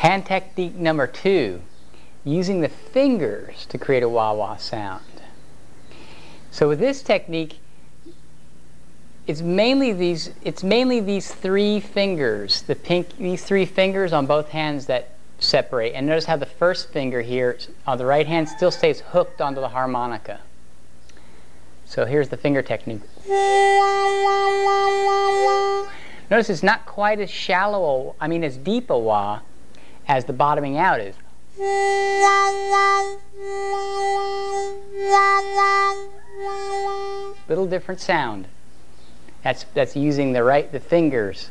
Hand technique number 2, using the fingers to create a wah-wah sound. So with this technique, it's mainly these 3 fingers, these 3 fingers on both hands that separate. And notice how the first finger here on the right hand still stays hooked onto the harmonica. So here's the finger technique. Notice it's not quite as shallow, as deep a wah as the bottoming out is. Little different sound. That's using the fingers